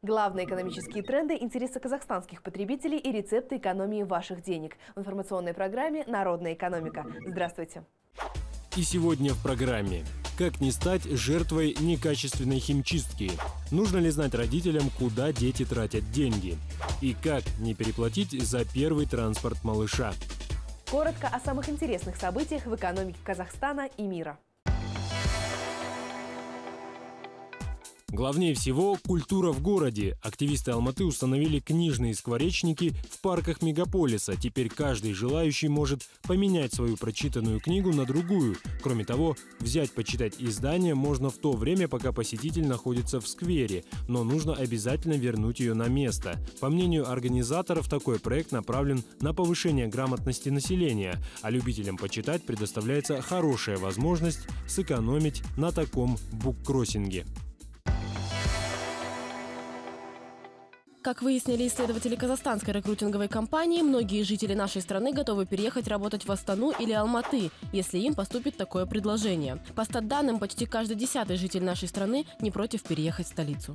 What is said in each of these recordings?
Главные экономические тренды, интересы казахстанских потребителей и рецепты экономии ваших денег. В информационной программе «Народная экономика». Здравствуйте. И сегодня в программе. Как не стать жертвой некачественной химчистки? Нужно ли знать родителям, куда дети тратят деньги? И как не переплатить за первый транспорт малыша? Коротко о самых интересных событиях в экономике Казахстана и мира. Главнее всего – культура в городе. Активисты Алматы установили книжные скворечники в парках мегаполиса. Теперь каждый желающий может поменять свою прочитанную книгу на другую. Кроме того, взять почитать издание можно в то время, пока посетитель находится в сквере, но нужно обязательно вернуть ее на место. По мнению организаторов, такой проект направлен на повышение грамотности населения, а любителям почитать предоставляется хорошая возможность сэкономить на таком буккроссинге. Как выяснили исследователи казахстанской рекрутинговой компании, многие жители нашей страны готовы переехать работать в Астану или Алматы, если им поступит такое предложение. По статданным, почти каждый 10-й житель нашей страны не против переехать в столицу.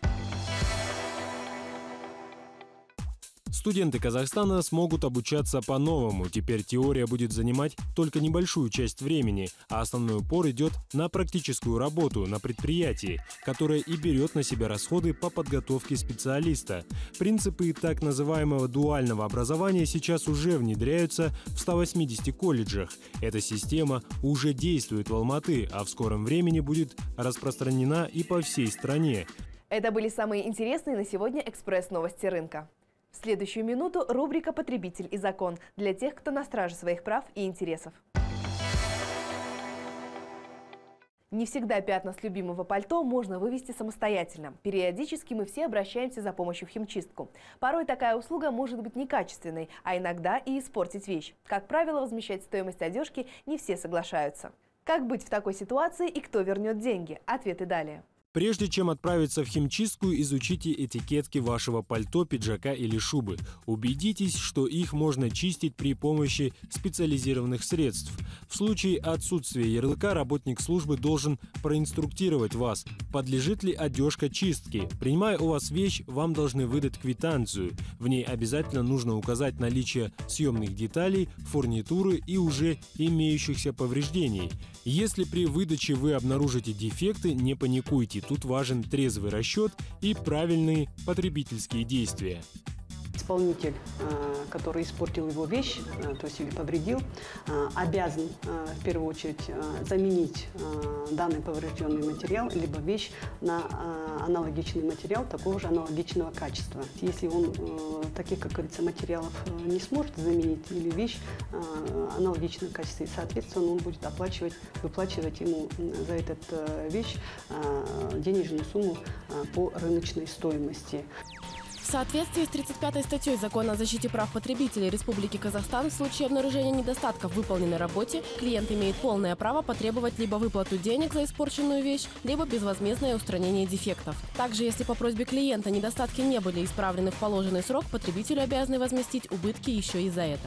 Студенты Казахстана смогут обучаться по-новому. Теперь теория будет занимать только небольшую часть времени, а основной упор идет на практическую работу на предприятии, которое и берет на себя расходы по подготовке специалиста. Принципы так называемого дуального образования сейчас уже внедряются в 180 колледжах. Эта система уже действует в Алматы, а в скором времени будет распространена и по всей стране. Это были самые интересные на сегодня экспресс-новости рынка. В следующую минуту рубрика «Потребитель и закон» для тех, кто на страже своих прав и интересов. Не всегда пятна с любимого пальто можно вывести самостоятельно. Периодически мы все обращаемся за помощью в химчистку. Порой такая услуга может быть некачественной, а иногда и испортить вещь. Как правило, возмещать стоимость одежки не все соглашаются. Как быть в такой ситуации и кто вернет деньги? Ответы далее. Прежде чем отправиться в химчистку, изучите этикетки вашего пальто, пиджака или шубы. Убедитесь, что их можно чистить при помощи специализированных средств. В случае отсутствия ярлыка работник службы должен проинструктировать вас, подлежит ли одежка чистке. Принимая у вас вещь, вам должны выдать квитанцию. В ней обязательно нужно указать наличие съемных деталей, фурнитуры и уже имеющихся повреждений. Если при выдаче вы обнаружите дефекты, не паникуйте. Тут важен трезвый расчет и правильные потребительские действия. Исполнитель, который испортил его вещь, то есть или повредил, обязан в первую очередь заменить данный поврежденный материал либо вещь на аналогичный материал такого же аналогичного качества. Если он таких, как говорится, материалов не сможет заменить или вещь аналогичного качества, соответственно, он будет выплачивать ему за эту вещь денежную сумму по рыночной стоимости. В соответствии с 35-й статьей Закона о защите прав потребителей Республики Казахстан в случае обнаружения недостатков в выполненной работе клиент имеет полное право потребовать либо выплату денег за испорченную вещь, либо безвозмездное устранение дефектов. Также, если по просьбе клиента недостатки не были исправлены в положенный срок, потребителю обязаны возместить убытки еще и за это.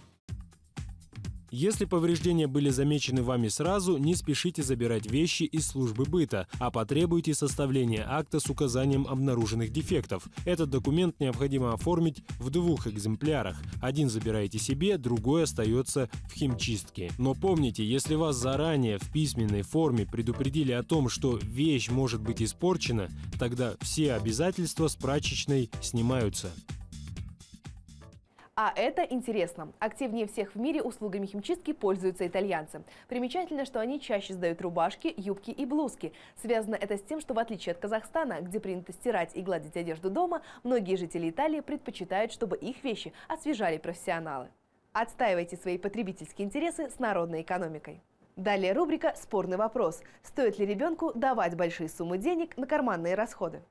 Если повреждения были замечены вами сразу, не спешите забирать вещи из службы быта, а потребуйте составления акта с указанием обнаруженных дефектов. Этот документ необходимо оформить в 2 экземплярах. Один забираете себе, другой остается в химчистке. Но помните, если вас заранее в письменной форме предупредили о том, что вещь может быть испорчена, тогда все обязательства с прачечной снимаются. А это интересно. Активнее всех в мире услугами химчистки пользуются итальянцы. Примечательно, что они чаще сдают рубашки, юбки и блузки. Связано это с тем, что в отличие от Казахстана, где принято стирать и гладить одежду дома, многие жители Италии предпочитают, чтобы их вещи освежали профессионалы. Отстаивайте свои потребительские интересы с народной экономикой. Далее рубрика «Спорный вопрос». Стоит ли ребенку давать большие суммы денег на карманные расходы?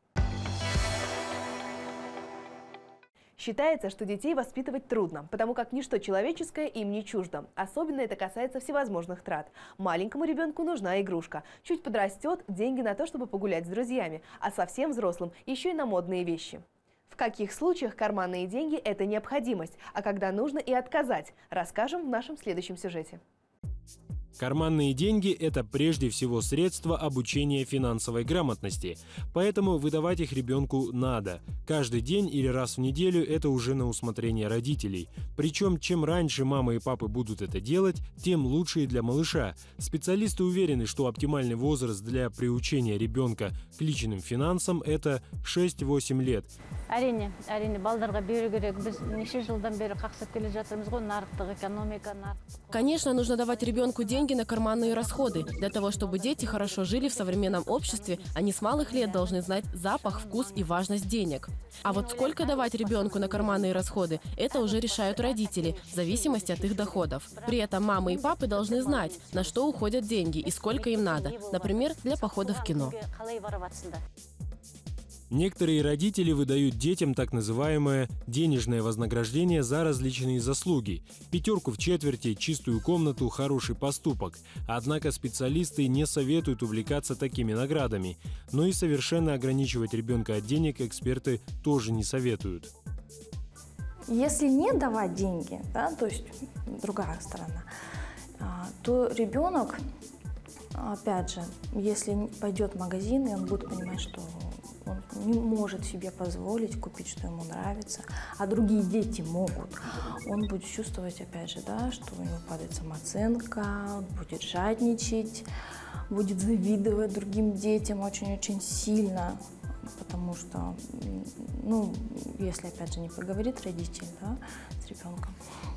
Считается, что детей воспитывать трудно, потому как ничто человеческое им не чуждо. Особенно это касается всевозможных трат. Маленькому ребенку нужна игрушка. Чуть подрастет, деньги на то, чтобы погулять с друзьями, а совсем взрослым еще и на модные вещи. В каких случаях карманные деньги – это необходимость, а когда нужно и отказать, расскажем в нашем следующем сюжете. Карманные деньги – это прежде всего средство обучения финансовой грамотности, поэтому выдавать их ребенку надо. Каждый день или раз в неделю – это уже на усмотрение родителей. Причем, чем раньше мамы и папы будут это делать, тем лучше и для малыша. Специалисты уверены, что оптимальный возраст для приучения ребенка к личным финансам – это 6-8 лет. Әрине, балдарға беру керек. Біз неше жылдан бері қақсап келе жатырмыз ғой, нарықтық экономика. Конечно, нужно давать ребенку деньги на карманные расходы. Для того, чтобы дети хорошо жили в современном обществе, они с малых лет должны знать запах, вкус и важность денег. А вот сколько давать ребенку на карманные расходы, это уже решают родители, в зависимости от их доходов. При этом мамы и папы должны знать, на что уходят деньги и сколько им надо. Например, для похода в кино. Некоторые родители выдают детям так называемое денежное вознаграждение за различные заслуги. 5 в четверти, чистую комнату, хороший поступок. Однако специалисты не советуют увлекаться такими наградами. Но и совершенно ограничивать ребенка от денег эксперты тоже не советуют. Если не давать деньги, да, то есть другая сторона, то ребенок, опять же, если пойдет в магазин, и он будет понимать, что он не может себе позволить купить, что ему нравится, а другие дети могут. Он будет чувствовать, опять же, да, что у него падает самооценка, он будет жадничать, будет завидовать другим детям очень-очень сильно, потому что, ну, если, опять же, не поговорит родитель, да, с ребенком,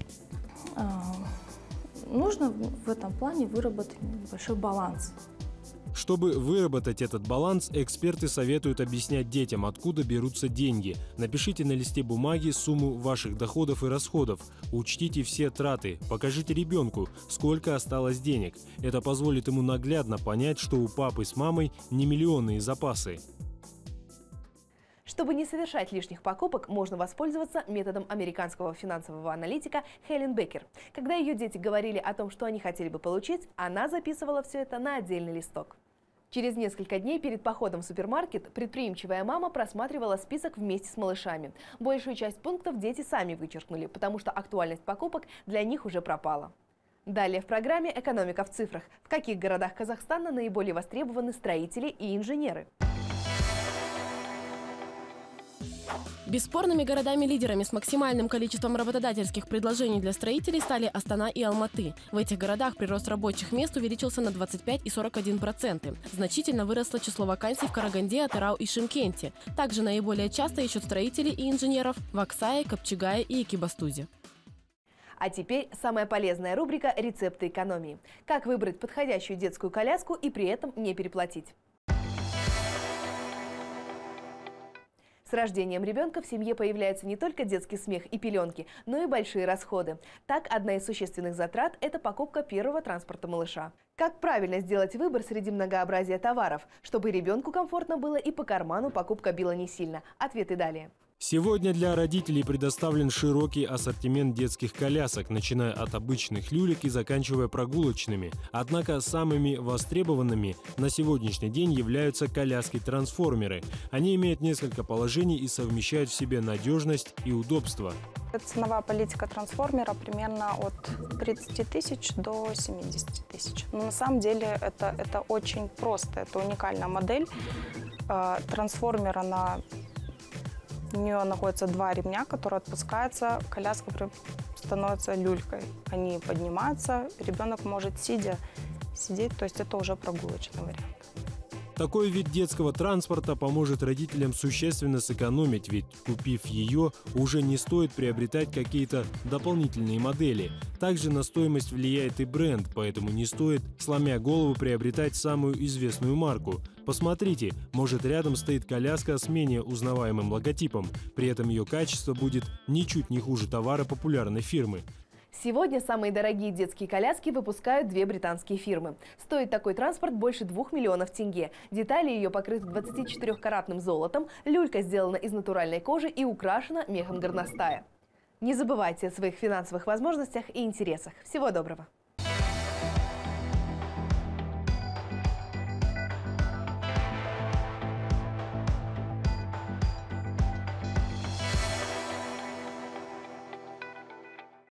нужно в этом плане выработать большой баланс. Чтобы выработать этот баланс, эксперты советуют объяснять детям, откуда берутся деньги. Напишите на листе бумаги сумму ваших доходов и расходов. Учтите все траты. Покажите ребенку, сколько осталось денег. Это позволит ему наглядно понять, что у папы с мамой не миллионные запасы. Чтобы не совершать лишних покупок, можно воспользоваться методом американского финансового аналитика Хелен Беккер. Когда ее дети говорили о том, что они хотели бы получить, она записывала все это на отдельный листок. Через несколько дней перед походом в супермаркет предприимчивая мама просматривала список вместе с малышами. Большую часть пунктов дети сами вычеркнули, потому что актуальность покупок для них уже пропала. Далее в программе «Экономика в цифрах». В каких городах Казахстана наиболее востребованы строители и инженеры? Бесспорными городами-лидерами с максимальным количеством работодательских предложений для строителей стали Астана и Алматы. В этих городах прирост рабочих мест увеличился на 25 и 41%. Значительно выросло число вакансий в Караганде, Атырау и Шымкенте. Также наиболее часто ищут строителей и инженеров в Аксае, Капчагае и Экибастузе. А теперь самая полезная рубрика «Рецепты экономии». Как выбрать подходящую детскую коляску и при этом не переплатить. С рождением ребенка в семье появляется не только детский смех и пеленки, но и большие расходы. Так, одна из существенных затрат – это покупка первого транспорта малыша. Как правильно сделать выбор среди многообразия товаров, чтобы ребенку комфортно было и по карману покупка била не сильно? Ответы далее. Сегодня для родителей предоставлен широкий ассортимент детских колясок, начиная от обычных люлек и заканчивая прогулочными. Однако самыми востребованными на сегодняшний день являются коляски-трансформеры. Они имеют несколько положений и совмещают в себе надежность и удобство. Ценовая политика трансформера примерно от 30 тысяч до 70 тысяч. Но на самом деле это очень просто, это уникальная модель трансформера. У нее находится 2 ремня, которые отпускаются, коляска становится люлькой. Они поднимаются, ребенок может сидеть, то есть это уже прогулочный вариант. Такой вид детского транспорта поможет родителям существенно сэкономить, ведь, купив ее, уже не стоит приобретать какие-то дополнительные модели. Также на стоимость влияет и бренд, поэтому не стоит, сломя голову, приобретать самую известную марку. Посмотрите, может, рядом стоит коляска с менее узнаваемым логотипом, при этом ее качество будет ничуть не хуже товара популярной фирмы. Сегодня самые дорогие детские коляски выпускают 2 британские фирмы. Стоит такой транспорт больше 2 миллионов тенге. Детали ее покрыты 24-каратным золотом, люлька сделана из натуральной кожи и украшена мехом горностая. Не забывайте о своих финансовых возможностях и интересах. Всего доброго!